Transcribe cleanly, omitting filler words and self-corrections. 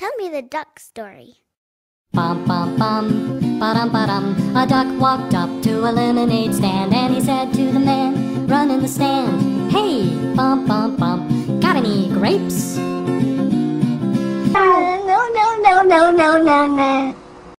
Tell me the duck story. Bum bum bum, ba-dum ba-dum. A duck walked up to a lemonade stand, and he said to the man, run in the stand, hey, bum bum bum, got any grapes? No, no, no, no, no, no, no.